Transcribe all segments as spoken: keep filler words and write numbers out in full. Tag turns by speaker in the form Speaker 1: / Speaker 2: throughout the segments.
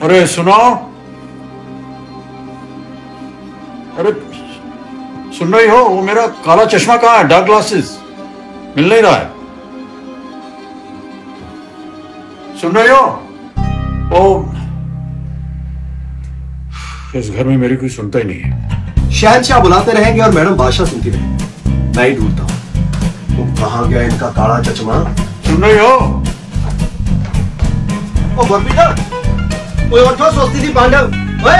Speaker 1: अरे सुनो, अरे सुन रही हो? वो मेरा काला चश्मा कहाँ है? डार्क ग्लासेस मिल नहीं रहा है। सुन रही हो? ओ, इस घर में मेरी कोई सुनता ही नहीं है।
Speaker 2: शहंशाह बुलाते रहेंगे और मैडम बादशाह सुनती रहेंगी। मैं ही ढूंढता हूँ। वो कहाँ गया इनका काला चश्मा?
Speaker 1: सुन रही हो?
Speaker 2: ओ गुरप्रीत, कोई उठो, सोचती थी पांडव। ओए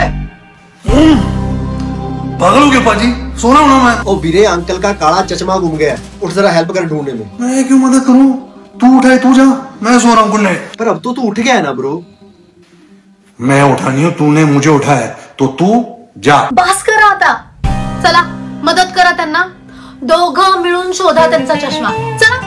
Speaker 3: पागल हो गया पाजी, सोना हूं मैं।
Speaker 2: ओ वीरे, अंकल का काला चश्मा गुम गया। उठ जरा हेल्प कर ढूंढने में।
Speaker 3: मैं क्यों मदद करूं? तू उठाए तू जा, मैं सो रहा हूं गुल्ले।
Speaker 2: पर अब तो तू उठ गया है ना ब्रो।
Speaker 3: मैं उठा नहीं हूं, तूने मुझे उठाया, तो तू जा।
Speaker 4: बास करा आता, चला मदत करा त्यांना, दोघं मिळून शोधा त्यांचा चष्मा, चला.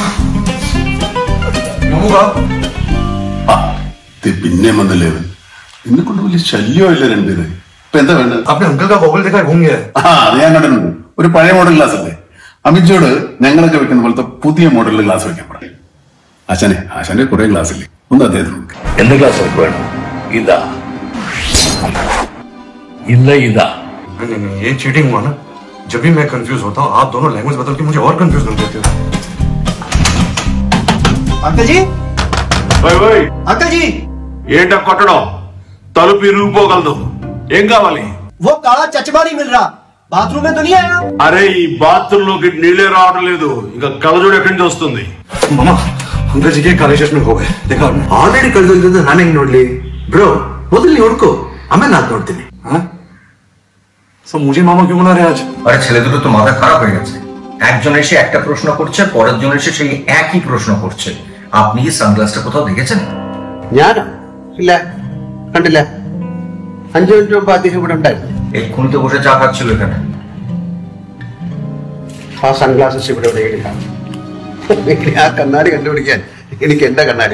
Speaker 5: പിന്നെ വന്നല്ലേ എന്നെ കൊണ്ട് വലിയ ശല്യമല്ലേ രണ്ടുപേരെ. ഇപ്പൊ എന്താ വേണ്ടത്?
Speaker 3: आपने अंकल का गॉगल देखा, घूम गया है.
Speaker 5: ആ അത് ഞാൻ കണ്ടിട്ടുണ്ട്. ഒരു പഴയ മോഡൽ ഗ്ലാസ് അല്ലേ? അമിജോട് ഞങ്ങളൊക്കെ വെക്കുന്ന പോലത്തെ പുതിയ മോഡലിൽ ഗ്ലാസ് വെക്കാൻ പറയും. ആശാനെ ആശാന്റെ കുറെ ഗ്ലാസ് ഇല്ലേ, ഒന്ന് അദ്ദേഹത്തിന്.
Speaker 6: എന്ത് ഗ്ലാസ് വേണം? ഇതാ ഇല്ല ഇതാ.
Speaker 3: नहीं नहीं ये चीटिंग हुआ ना. जब भी मैं कंफ्यूज होता हूँ, आप दोनों लैंग्वेज बदल के मुझे और कंफ्यूज कर देते हो.
Speaker 2: अंकल जी,
Speaker 5: ఓయ్ ఓయ్
Speaker 2: अंकल जी,
Speaker 5: ఏంటా కొట్టడం? తలుపు ఇరిగిపోగలదు. ఏం కావాలి?
Speaker 2: वो काला चश्मा नहीं मिल रहा. बाथरूम में तो नहीं आया?
Speaker 5: అరే ఈ బాత్రూమ్ లోకి నీళ్ళే రావడం లేదు. ఇక కలజోడు ఎక్కడి నుంచి వస్తుంది?
Speaker 3: मामा, अंकल जी के काले चश्मे हो गए. देखा आपने? ऑलरेडी कल तो नाने की नोट ली. ब्रो ಮೊದಲು ಹುಡುಕೋ, ಆಮೇಲೆ ನಾನು ನೋಡ್ತೀನಿ. সো মুঝে মামা क्यों বলা রে আজ?
Speaker 7: আরে ছেলে দুটো তো মাথা খারাপ হয়ে গেছে। একজন এসে একটা প্রশ্ন করছে, পরের জন এসে সেই একই প্রশ্ন করছে। আপনি কি সানগ্লাসটা কোথাও দেখেছেন?
Speaker 2: ഞാനോ? ഇല്ല, കണ്ടില്ല. അഞ്ചു മിനിറ്റ് മുമ്പ് അദ്ദേഹം ഇവിടെ ഉണ്ടായിരുന്നു.
Speaker 7: এক্ষুনি তো বসে চা খাচ্ছিল এখানে।
Speaker 2: ആ സൺഗ്ലാസസ് ഇവിടെ എവിടെയെങ്കിലും കാണും. ആ കണ്ണാടി കണ്ടുപിടിക്കാൻ എനിക്ക് എന്റെ കണ്ണാടി.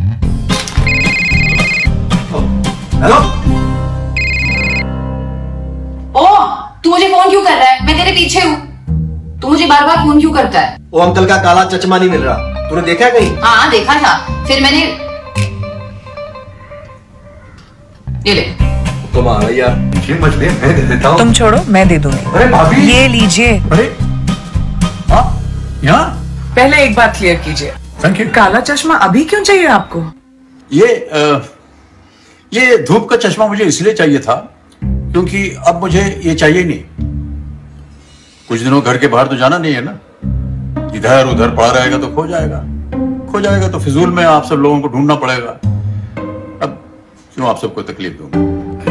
Speaker 2: हेलो।
Speaker 8: ओ, तू मुझे फोन क्यों कर रहा है? मैं तेरे पीछे हूँ. तू मुझे बार बार फोन क्यों करता है?
Speaker 2: वो अंकल का काला चश्मा नहीं मिल रहा. तूने देखा है कहीं?
Speaker 8: हाँ देखा था. फिर मैंने ये ले.
Speaker 2: तुम्हारा यार
Speaker 3: ये मत ले, मैं दे देता हूँ.
Speaker 9: तुम छोड़ो, मैं दे दूंगी.
Speaker 3: अरे भाभी,
Speaker 9: ये लीजिए.
Speaker 3: अरे हाँ, यहाँ
Speaker 9: पहले एक बात क्लियर कीजिए.
Speaker 3: Thank you.
Speaker 9: काला चश्मा अभी क्यों चाहिए आपको?
Speaker 1: ये आ, ये धूप का चश्मा मुझे इसलिए चाहिए था क्योंकि अब मुझे ये चाहिए नहीं. कुछ दिनों घर के बाहर तो जाना नहीं है ना. इधर उधर पड़ा रहेगा तो खो जाएगा. खो जाएगा तो फिजूल में आप सब लोगों को ढूंढना पड़ेगा. अब क्यों आप सबको तकलीफ दूंगा.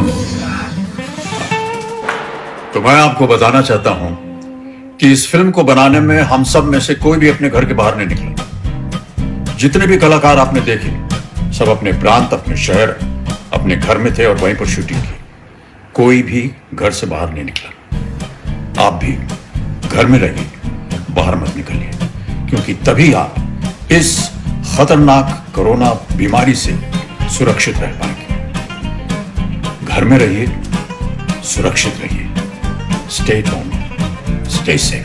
Speaker 1: तो मैं आपको बताना चाहता हूं कि इस फिल्म को बनाने में हम सब में से कोई भी अपने घर के बाहर नहीं निकला. जितने भी कलाकार आपने देखे, सब अपने प्रांत, अपने शहर, अपने घर में थे और वहीं पर शूटिंग की. कोई भी घर से बाहर नहीं निकला. आप भी घर में रहिए, बाहर मत निकलिए, क्योंकि तभी आप इस खतरनाक कोरोना बीमारी से सुरक्षित रह पाएंगे. घर में रहिए, सुरक्षित रहिए. Stay at home, stay safe.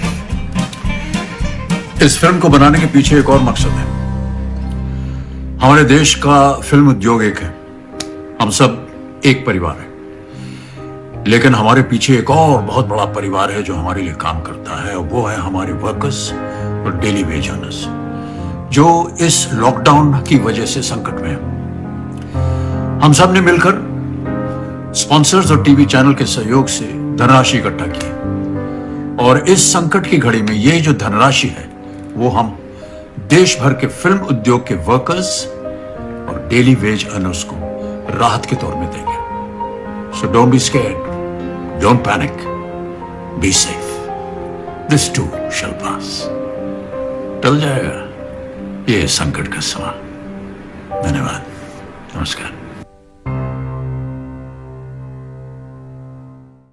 Speaker 1: इस फिल्म को बनाने के पीछे एक और मकसद है. हमारे देश का फिल्म उद्योग एक है. हम सब एक परिवार है, लेकिन हमारे पीछे एक और बहुत बड़ा परिवार है जो हमारे लिए काम करता है, और वो है हमारे वर्कर्स और डेली वेज अर्नर्स, जो इस लॉकडाउन की वजह से संकट में है. हम सब ने मिलकर स्पॉन्सर्स और टीवी चैनल के सहयोग से धनराशि इकट्ठा की, और इस संकट की घड़ी में ये जो धनराशि है वो हम देश भर के फिल्म उद्योग के वर्कर्स और डेली वेज अर्नर्स को राहत के तौर में देंगे. So don't be scared. Don't panic. Be safe. This too shall pass. टल जाएगा ये संकट का समय. धन्यवाद. नमस्कार.